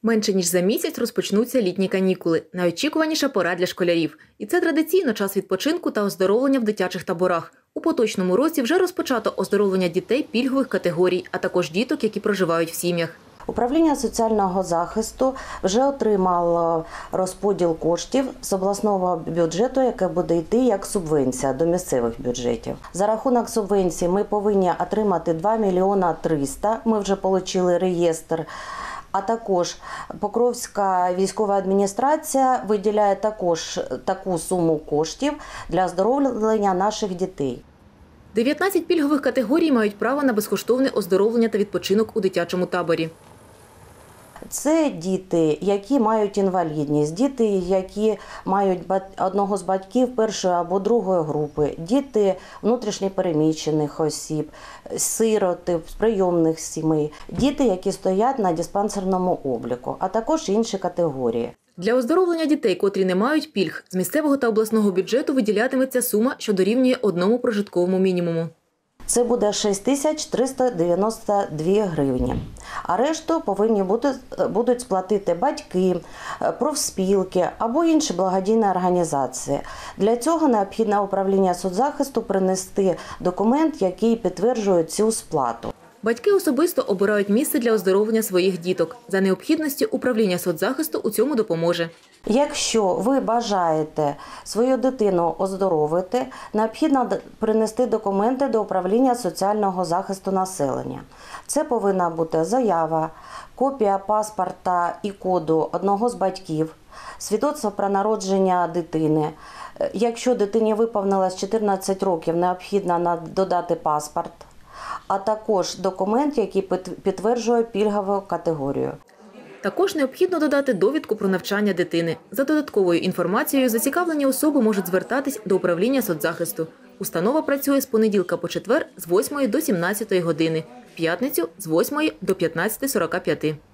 Менше ніж за місяць розпочнуться літні канікули – найочікуваніша пора для школярів. І це традиційно час відпочинку та оздоровлення в дитячих таборах. У поточному році вже розпочато оздоровлення дітей пільгових категорій, а також діток, які проживають в сім'ях. Управління соціального захисту вже отримало розподіл коштів з обласного бюджету, яке буде йти як субвенція до місцевих бюджетів. За рахунок субвенції ми повинні отримати 2 мільйона 300. Ми вже отримали реєстр. А також Покровська військова адміністрація виділяє також таку суму коштів для оздоровлення наших дітей. 19 пільгових категорій мають право на безкоштовне оздоровлення та відпочинок у дитячому таборі. Це діти, які мають інвалідність, діти, які мають одного з батьків першої або другої групи, діти внутрішньо переміщених осіб, сироти з прийомних сімей, діти, які стоять на диспансерному обліку, а також інші категорії. Для оздоровлення дітей, котрі не мають пільг, з місцевого та обласного бюджету виділятиметься сума, що дорівнює одному прожитковому мінімуму. Це буде 6392 гривні. А решту повинні будуть сплатити батьки, профспілки або інші благодійні організації. Для цього необхідно управління соцзахисту принести документ, який підтверджує цю сплату. Батьки особисто обирають місце для оздоровлення своїх діток. За необхідності управління соцзахисту у цьому допоможе. Якщо ви бажаєте свою дитину оздоровити, необхідно принести документи до управління соціального захисту населення. Це повинна бути заява, копія паспорта і коду одного з батьків, свідоцтво про народження дитини. Якщо дитині виповнилось 14 років, необхідно додати паспорт, а також документ, який підтверджує пільгову категорію. Також необхідно додати довідку про навчання дитини. За додатковою інформацією зацікавлені особи можуть звертатись до управління соцзахисту. Установа працює з понеділка по четвер з 8 до 17 години, в п'ятницю з 8 до 15:45.